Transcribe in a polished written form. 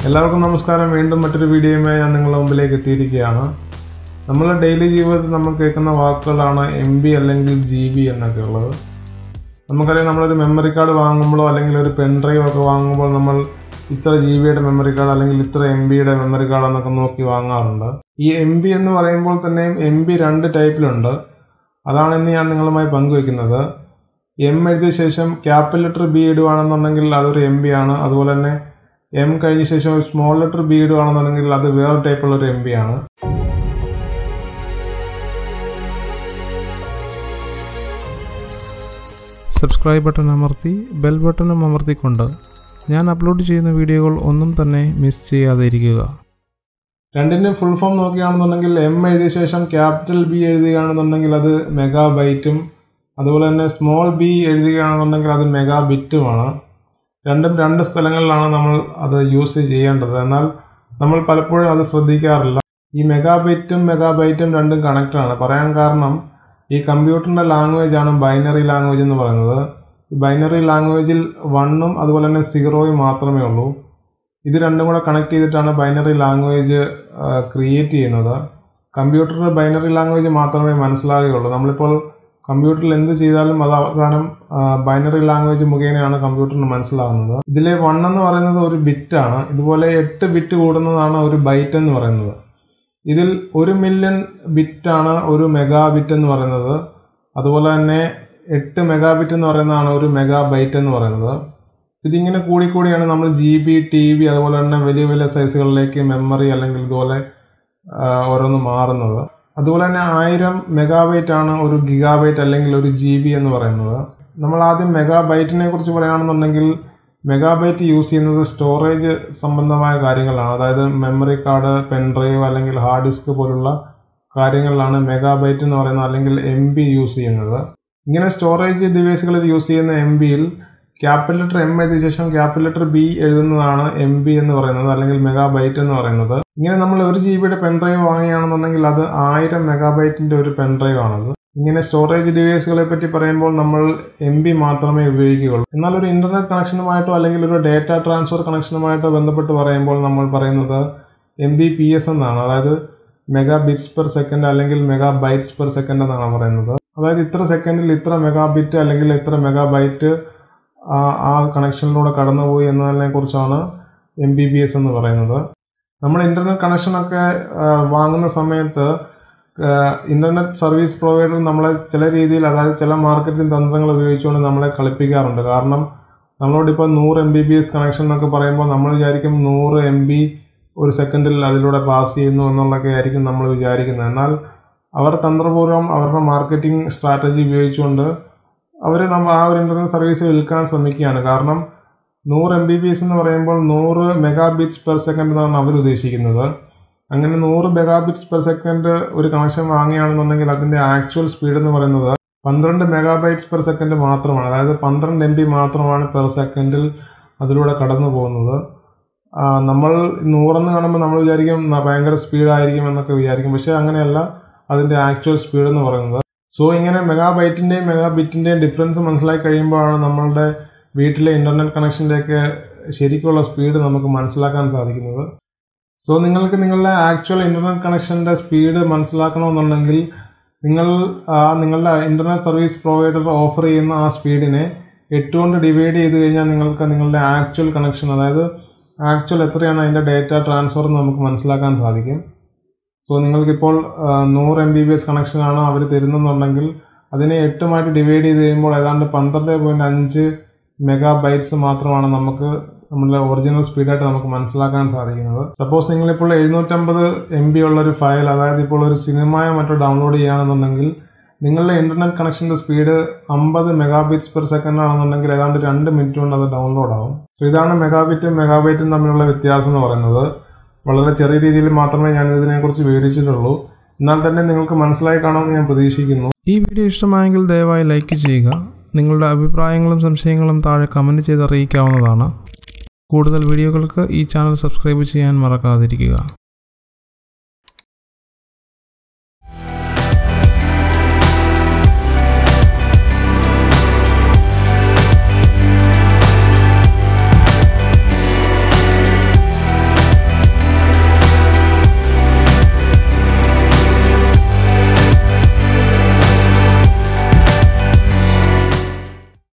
എല്ലാവർക്കും നമസ്കാരം. വീണ്ടും മറ്റൊരു വീഡിയോയുമായി ഞാൻ നിങ്ങളുടെ മുമ്പിലേക്ക് എത്തിയിരിക്കുകയാണ്. നമ്മുടെ ഡെയിലി ജീവിതത്തിൽ നമ്മൾ കേൾക്കുന്ന വാക്കുകളാണ് MB അല്ലെങ്കിൽ GB എന്നൊക്കെ ഉള്ളത്. നമുക്കറിയാം, നമ്മളൊരു മെമ്മറി കാർഡ് വാങ്ങുമ്പോഴോ അല്ലെങ്കിൽ ഒരു പെൻ ഡ്രൈവ് ഒക്കെ വാങ്ങുമ്പോൾ നമ്മൾ ഇത്ര GB മെമ്മറി കാർഡ് അല്ലെങ്കിൽ ഇത്ര MB മെമ്മറി കാർഡ് എന്നൊക്കെ നോക്കി വാങ്ങാറുണ്ട്. ഈ MB എന്ന് പറയുമ്പോൾ തന്നെയും MB 2 ടൈപ്പിലുണ്ട്. അതാണ് ഇന്ന് ഞാൻ നിങ്ങളുമായി പങ്കുവയ്ക്കുന്നത്. M എഴുതിയ ശേഷം ക്യാപിറ്റൽ ലെറ്റർ B ഇടുകയാണെന്നുണ്ടെങ്കിൽ അതൊരു MB ആണ്. അതുപോലെ തന്നെ M കഴിഞ്ഞ ശേഷം ഒരു സ്മോൾ ലെറ്റർ B ഇടുകയാണെന്നുണ്ടെങ്കിൽ അത് വേറെ ടൈപ്പുള്ള ഒരു MB ആണ്. സബ്സ്ക്രൈബ് ബട്ടൺ അമർത്തി ബെൽ ബട്ടണും അമർത്തിക്കൊണ്ട് ഞാൻ അപ്ലോഡ് ചെയ്യുന്ന വീഡിയോകൾ ഒന്നും തന്നെ മിസ് ചെയ്യാതെ ഇരിക്കുക. രണ്ടിൻ്റെ ഫുൾ ഫോം നോക്കുകയാണെന്നുണ്ടെങ്കിൽ M എഴുതിയ ശേഷം ക്യാപിറ്റൽ B എഴുതുകയാണെന്നുണ്ടെങ്കിൽ അത് മെഗാബൈറ്റും അതുപോലെ തന്നെ സ്മോൾ b എഴുതുകയാണെന്നുണ്ടെങ്കിൽ അത് മെഗാബിറ്റുമാണ്. രണ്ടും 2 സ്ഥലങ്ങളിലാണ് നമ്മൾ അത് യൂസ് ചെയ്യേണ്ടത്. എന്നാൽ നമ്മൾ പലപ്പോഴും അത് ശ്രദ്ധിക്കാറില്ല. ഈ മെഗാബൈറ്റും രണ്ടും കണക്റ്റാണ്. പറയാൻ കാരണം ഈ കമ്പ്യൂട്ടറിൻ്റെ ലാംഗ്വേജ് ആണ് ബൈനറി ലാംഗ്വേജ് എന്ന് പറയുന്നത്. ഈ ബൈനറി ലാംഗ്വേജിൽ 1ഉം അതുപോലെ തന്നെ 0ഉം മാത്രമേ ഉള്ളൂ. ഇത് രണ്ടും കൂടെ കണക്ട് ചെയ്തിട്ടാണ് ബൈനറി ലാംഗ്വേജ് ക്രിയേറ്റ് ചെയ്യുന്നത്. കമ്പ്യൂട്ടറിന് ബൈനറി ലാംഗ്വേജ് മാത്രമേ മനസ്സിലാകുകയുള്ളൂ. നമ്മളിപ്പോൾ കമ്പ്യൂട്ടറിൽ എന്ത് ചെയ്താലും അത് അവസാനം ബൈനറി ലാംഗ്വേജ് മുഖേനയാണ് കമ്പ്യൂട്ടറിന് മനസ്സിലാകുന്നത്. ഇതിലെ 1 എന്ന് പറയുന്നത് ഒരു ബിറ്റാണ്. ഇതുപോലെ 8 ബിറ്റ് കൂടുന്നതാണ് ഒരു ബൈറ്റ് എന്ന് പറയുന്നത്. ഇതിൽ 1 മില്യൺ ബിറ്റാണ് ഒരു മെഗാബിറ്റ് എന്ന് പറയുന്നത്. അതുപോലെ തന്നെ 8 മെഗാബിറ്റ് എന്ന് പറയുന്നതാണ് ഒരു മെഗാബൈറ്റ് എന്ന് പറയുന്നത്. ഇതിങ്ങനെ കൂടിക്കൂടിയാണ് നമ്മൾ GB, TB അതുപോലെ തന്നെ വലിയ വലിയ സൈസുകളിലേക്ക് മെമ്മറി അല്ലെങ്കിൽ ഇതുപോലെ ഓരോന്ന് മാറുന്നത്. അതുപോലെ തന്നെ 1000 മെഗാബൈറ്റ് ആണ് ഒരു ഗിഗാബൈറ്റ് അല്ലെങ്കിൽ ഒരു GB എന്ന് പറയുന്നത്. നമ്മൾ ആദ്യം മെഗാബൈറ്റിനെ കുറിച്ച് പറയുകയാണെന്നുണ്ടെങ്കിൽ മെഗാബൈറ്റ് യൂസ് ചെയ്യുന്നത് സ്റ്റോറേജ് സംബന്ധമായ കാര്യങ്ങളാണ്. അതായത് മെമ്മറി കാർഡ്, പെൻ ഡ്രൈവ് അല്ലെങ്കിൽ ഹാർഡ് ഡിസ്ക് പോലുള്ള കാര്യങ്ങളിലാണ് മെഗാബൈറ്റ് എന്ന് പറയുന്നത് അല്ലെങ്കിൽ MB യൂസ് ചെയ്യുന്നത്. ഇങ്ങനെ സ്റ്റോറേജ് ഡിവൈസുകളിൽ യൂസ് ചെയ്യുന്ന MBയിൽ ക്യാപിറ്റൽ ലെറ്റർ M എഴുതിയ ശേഷം ക്യാപിറ്റൽ ലെറ്റർ B എഴുതുന്നതാണ് MB എന്ന് പറയുന്നത് അല്ലെങ്കിൽ മെഗാബൈറ്റ് എന്ന് പറയുന്നത്. ഇങ്ങനെ നമ്മൾ 1 GB പെൻ ഡ്രൈവ് വാങ്ങുകയാണെന്നുണ്ടെങ്കിൽ അത് 1000 മെഗാബൈറ്റിന്റെ ഒരു പെൻ ഡ്രൈവ് ആണത്. ഇങ്ങനെ സ്റ്റോറേജ് ഡിവൈസുകളെ പറ്റി പറയുമ്പോൾ നമ്മൾ MB മാത്രമേ ഉപയോഗിക്കുകയുള്ളൂ. എന്നാൽ ഒരു ഇന്റർനെറ്റ് കണക്ഷനുമായിട്ടോ അല്ലെങ്കിൽ ഒരു ഡേറ്റ ട്രാൻസ്ഫർ കണക്ഷനുമായിട്ടോ ബന്ധപ്പെട്ട് പറയുമ്പോൾ നമ്മൾ പറയുന്നത് MBPS എന്നാണ്. അതായത് മെഗാബിറ്റ്സ് പെർ സെക്കൻഡ് അല്ലെങ്കിൽ മെഗാബൈറ്റ്സ് പെർ സെക്കൻഡ് എന്നാണ് പറയുന്നത്. അതായത് ഇത്ര സെക്കൻഡിൽ ഇത്ര മെഗാബിറ്റ് അല്ലെങ്കിൽ ഇത്ര മെഗാബൈറ്റ് ആ കണക്ഷനിലൂടെ കടന്നുപോയി എന്നതിനെ കുറിച്ചാണ് MBPS എന്ന് പറയുന്നത്. നമ്മൾ ഇന്റർനെറ്റ് കണക്ഷനൊക്കെ വാങ്ങുന്ന സമയത്ത് ഇന്റർനെറ്റ് സർവീസ് പ്രൊവൈഡർ നമ്മളെ ചില രീതിയിൽ, അതായത് ചില മാർക്കറ്റിംഗ് തന്ത്രങ്ങൾ ഉപയോഗിച്ചുകൊണ്ട് നമ്മളെ കളിപ്പിക്കാറുണ്ട്. കാരണം നമ്മളോടിപ്പോൾ 100 MBPS കണക്ഷൻ എന്നൊക്കെ പറയുമ്പോൾ നമ്മൾ വിചാരിക്കും 100 MB ഒരു സെക്കൻഡിൽ അതിലൂടെ പാസ് ചെയ്യുന്നു എന്നുള്ളതൊക്കെ ആയിരിക്കും നമ്മൾ വിചാരിക്കുന്നത്. എന്നാൽ അവർ തന്ത്രപൂർവ്വം അവരുടെ മാർക്കറ്റിംഗ് സ്ട്രാറ്റജി ഉപയോഗിച്ചുകൊണ്ട് അവർ ആ ഒരു ഇന്റർനെറ്റ് സർവീസ് വിൽക്കാൻ ശ്രമിക്കുകയാണ്. കാരണം 100 MBPS എന്ന് പറയുമ്പോൾ 100 മെഗാബിറ്റ്സ് പെർ സെക്കൻഡ് എന്നാണ് അവർ ഉദ്ദേശിക്കുന്നത്. അങ്ങനെ 100 മെഗാബിറ്റ്സ് പെർ സെക്കൻഡ് ഒരു കണക്ഷൻ വാങ്ങുകയാണെന്നുണ്ടെങ്കിൽ അതിൻ്റെ ആക്ച്വൽ സ്പീഡ് എന്ന് പറയുന്നത് 12 മെഗാബൈറ്റ്സ് പെർ സെക്കൻഡ് മാത്രമാണ്. അതായത് 12 MB മാത്രമാണ് പെർ സെക്കൻഡിൽ അതിലൂടെ കടന്നു പോകുന്നത്. നമ്മൾ 100 എന്ന് കാണുമ്പോൾ നമ്മൾ വിചാരിക്കും ഭയങ്കര സ്പീഡായിരിക്കും എന്നൊക്കെ വിചാരിക്കും. പക്ഷേ അങ്ങനെയല്ല അതിൻ്റെ ആക്ച്വൽ സ്പീഡ് എന്ന് പറയുന്നത്. സോ ഇങ്ങനെ മെഗാബൈറ്റിൻ്റെയും മെഗാബിറ്റിൻ്റെയും ഡിഫറൻസ് മനസ്സിലാക്കി കഴിയുമ്പോഴാണ് നമ്മളുടെ വീട്ടിലെ ഇന്റർനെറ്റ് കണക്ഷൻ്റെയൊക്കെ ശരിക്കുള്ള സ്പീഡ് നമുക്ക് മനസ്സിലാക്കാൻ സാധിക്കുന്നത്. സോ നിങ്ങൾക്ക് നിങ്ങളുടെ ആക്ച്വൽ ഇന്റർനെറ്റ് കണക്ഷൻ്റെ സ്പീഡ് മനസ്സിലാക്കണമെന്നുണ്ടെങ്കിൽ നിങ്ങളുടെ ഇന്റർനെറ്റ് സർവീസ് പ്രൊവൈഡർ ഓഫർ ചെയ്യുന്ന ആ സ്പീഡിനെ 8 കൊണ്ട് ഡിവൈഡ് ചെയ്ത് കഴിഞ്ഞാൽ നിങ്ങൾക്ക് നിങ്ങളുടെ ആക്ച്വൽ കണക്ഷൻ, അതായത് ആക്ച്വൽ എത്രയാണ് അതിൻ്റെ ഡേറ്റ ട്രാൻസ്ഫർ എന്ന് നമുക്ക് മനസ്സിലാക്കാൻ സാധിക്കും. സോ നിങ്ങൾക്കിപ്പോൾ 100 MBPS കണക്ഷനാണ് അവർ തരുന്നെന്നുണ്ടെങ്കിൽ അതിനെ 8 ഡിവൈഡ് ചെയ്ത് കഴിയുമ്പോൾ ഏതാണ്ട് 12.5 മെഗാബൈറ്റ്സ് മാത്രമാണ് നമുക്ക് നമ്മുടെ ഒറിജിനൽ സ്പീഡായിട്ട് നമുക്ക് മനസ്സിലാക്കാൻ സാധിക്കുന്നത്. സപ്പോസ് നിങ്ങളിപ്പോൾ 750 MB ഉള്ളൊരു ഫയൽ, അതായത് ഇപ്പോൾ ഒരു സിനിമയോ മറ്റോ ഡൗൺലോഡ് ചെയ്യുകയാണെന്നുണ്ടെങ്കിൽ നിങ്ങളുടെ ഇന്റർനെറ്റ് കണക്ഷൻ്റെ സ്പീഡ് 50 മെഗാബിറ്റ്സ് പെർ സെക്കൻഡ് ആണെന്നുണ്ടെങ്കിൽ ഏതാണ്ട് 2 മിനിറ്റ് കൊണ്ട് അത് ഡൗൺലോഡ് ആവും. സോ ഇതാണ് മെഗാബൈറ്റും തമ്മിലുള്ള വ്യത്യാസം എന്ന് പറയുന്നത്. വളരെ ചെറിയ രീതിയിൽ മാത്രമേ ഞാൻ ഇതിനെക്കുറിച്ച് വിവരിച്ചിട്ടുള്ളൂ. എന്നാൽ തന്നെ നിങ്ങൾക്ക് മനസ്സിലായി കാണുമെന്ന് ഞാൻ പ്രതീക്ഷിക്കുന്നു. ഈ വീഡിയോ ഇഷ്ടമായെങ്കിൽ ദയവായി ലൈക്ക് ചെയ്യുക. നിങ്ങളുടെ അഭിപ്രായങ്ങളും സംശയങ്ങളും താഴെ കമൻറ്റ് ചെയ്ത് അറിയിക്കാവുന്നതാണ്. കൂടുതൽ വീഡിയോകൾക്ക് ഈ ചാനൽ സബ്സ്ക്രൈബ് ചെയ്യാൻ മറക്കാതിരിക്കുക.